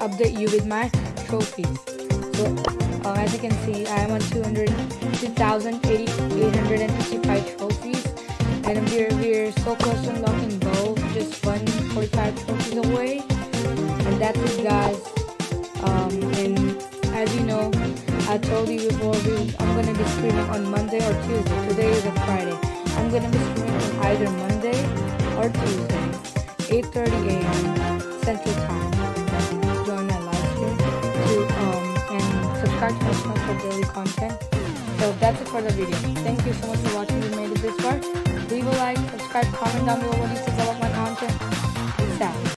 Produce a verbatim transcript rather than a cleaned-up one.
update you with my trophies. So uh, as you can see, I am on two hundred two thousand eight hundred fifty-five trophies, and we're we're so close to unlocking both, just one forty-five trophies away. And that's it, guys. Um, and as you know, I told you before, we, I'm gonna be streaming on Monday or Tuesday. Today is a Friday. I'm gonna be streaming on either Monday or Tuesday, eight thirty a m Central Time. Join that live stream to um and subscribe to my channel for daily content. So that's it for the video. Thank you so much for watching. If you made it this far, leave a like, subscribe, comment down below what you think about my content. Peace out.